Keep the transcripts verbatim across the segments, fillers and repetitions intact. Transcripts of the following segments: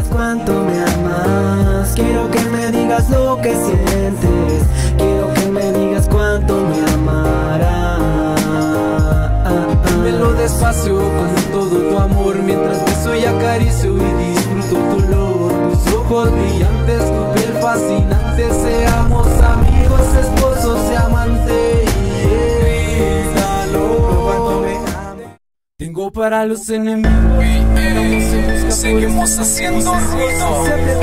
cuánto me amas. Quiero que me digas lo que sientes. Quiero que me digas cuánto me amarás. Dímelo despacio con todo tu amor, mientras beso y acaricio y disfruto tu olor. Tus ojos brillantes, tu piel fascinante. Seamos amigos, esposos y amantes. Tengo para los enemigos. Hey, seguimos haciendo ruido,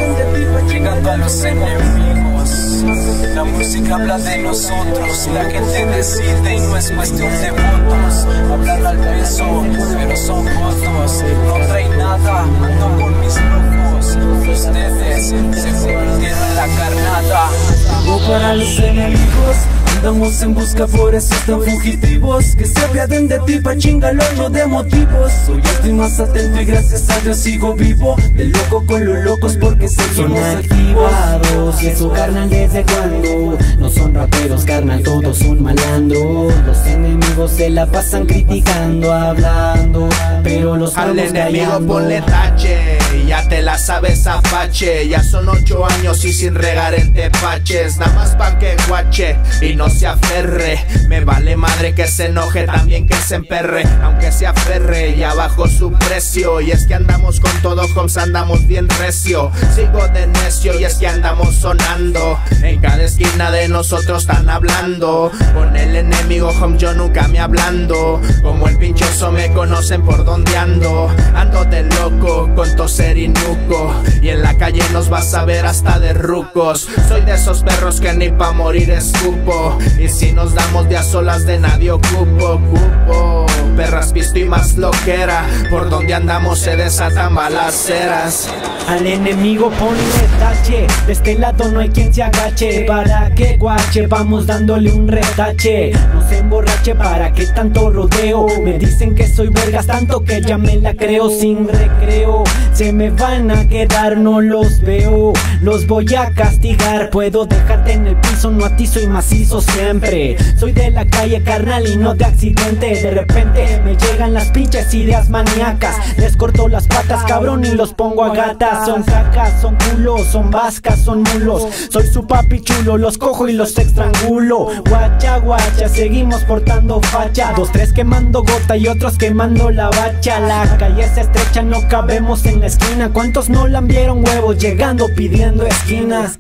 llegando a los enemigos. La música habla de nosotros, la gente decide y no es cuestión de votos. Hablan al peso, pero son votos. No trae nada, ando con mis locos. Ustedes se convirtieron en la carnada. Tengo para los enemigos. Andamos en busca, por eso están fugitivos. Que se apiaden de ti pa' chingalón de motivos. Hoy estoy más atento y gracias a Dios sigo vivo. De loco con los locos porque seguimos activados. Y eso carnal desde cuando. No son raperos carnal, todos son malandros. Los enemigos se la pasan criticando, hablando, pero los al estamos enemigo callando. ponle tache, ya te la sabes apache. Ya son ocho años y sin regar en tepaches. Nada más pa' que guache y no se aferre. Me vale madre que se enoje, también que se emperre. Aunque se aferre, ya bajó su precio. Y es que andamos con todo, homes, andamos bien recio. Sigo de necio y es que andamos sonando. En cada esquina de nosotros están hablando. Con el enemigo, home, yo nunca me hablando. Como el pinchoso me conocen por donde ando. Ando de loco, con toser y nuco. Y en la calle nos vas a ver hasta de rucos. Soy de esos perros que ni pa' morir escupo. Y si nos damos de a solas de nadie ocupo, ocupo. Perras, pisto y más loquera. Por donde andamos se desatan balaceras. Al enemigo ponle tache. De este lado no hay quien se agache. Para que guache, vamos dándole un retache. No se emborrache, para que tanto rodeo. Me dicen que soy vergas tanto que ya me la creo. Sin recreo se me van a quedar, no los veo. Los voy a castigar. Puedo dejarte en el piso, no a ti soy macizo siempre. Soy de la calle carnal y no de accidente. De repente me llegan las pinches ideas maníacas. Les corto las patas cabrón y los pongo a gatas. Son cacas, son culos, son vascas, son mulos. Soy su papi chulo, los cojo y los estrangulo. Guacha, guacha, seguimos portando facha. Dos, tres quemando gota y otros quemando la bacha. La calle es estrecha, no cabemos en la esquina. ¿Cuántos no lambieron huevos llegando pidiendo esquinas?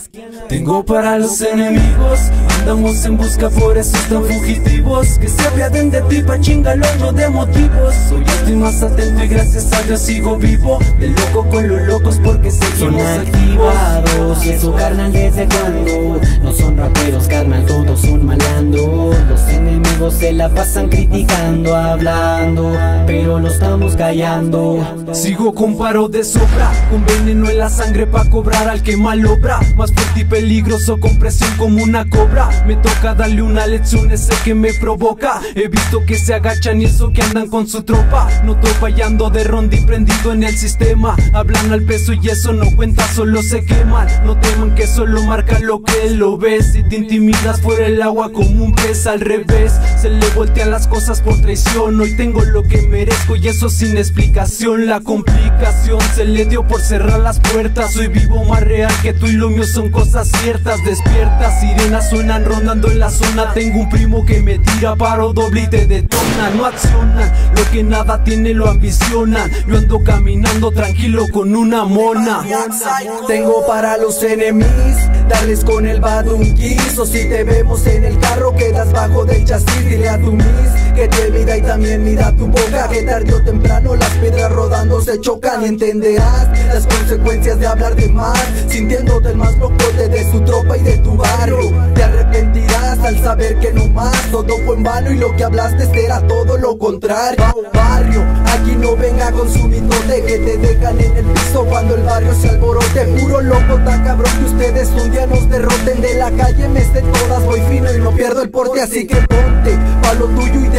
Tengo para los enemigos. Andamos en busca, por eso están fugitivos. Que se apiaden de ti pa' chingalón, no de motivos. Hoy estoy más atento y gracias a Dios sigo vivo. De loco con los locos porque seguimos activados. Y eso carnal desde cuando. No son raperos carnal, todos son malandros. Los enemigos se la pasan criticando, hablando, pero lo estamos callando. Sigo con paro de sobra, con veneno en la sangre pa' cobrar al que mal obra. Más fuerte y peligroso, con presión como una cobra. Me toca darle una lección, ese que me provoca. He visto que se agachan y eso que andan con su tropa. No estoy fallando de ronda y prendido en el sistema. Hablan al peso y eso no cuenta, solo se queman. No teman que solo marca lo que lo ves. Si te intimidas por el agua como un pez al revés. Se le voltean las cosas por traición. Hoy tengo lo que merezco y eso sin explicación. La complicación se le dio por cerrar las puertas. Soy vivo más real que tú y lo mío son cosas ciertas. Despiertas, sirenas suenan rondando en la zona. Tengo un primo que me tira paro doble y te detona. No accionan, lo que nada tiene lo ambicionan. Yo ando caminando tranquilo con una mona. Tengo para los enemigos, darles con el badunquis. O si te vemos en el carro quedas bajo del chasis. Dile a tu miss que te mira y también mira tu boca. Que tarde o temprano las piedras rodando se chocan. Y entenderás las consecuencias de hablar de más, sintiéndote el más locote de su tropa y de tu barrio. Te arrepentirás al saber que no más todo fue en vano y lo que hablaste era todo lo contrario. Barrio, aquí no venga con su mitote que te dejan en el piso cuando el barrio se alborote. Puro loco tan cabrón que ustedes un día nos derroten. De la calle me sé todas, voy fino y no pierdo el porte. Así que ponte pa' lo tuyo y de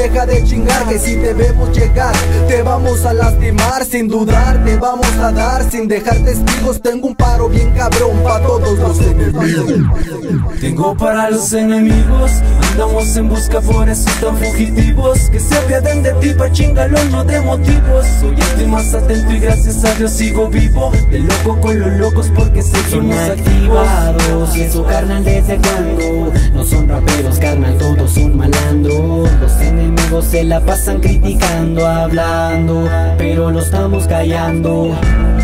deja de chingar, que si te vemos llegar te vamos a lastimar. Sin dudar te vamos a dar, sin dejar testigos. Tengo un paro bien cabrón pa' todos los enemigos. Tengo para los enemigos, andamos en busca, por eso tan fugitivos. Que se apiaden de ti pa' chingalón, no de motivos. Soy el más atento y gracias a Dios sigo vivo. De loco con los locos porque seguimos activados. Y eso carnal, desde cuando no son raperos, carnal, todos son malandros. Los enemigos se la pasan criticando, hablando, pero lo estamos callando.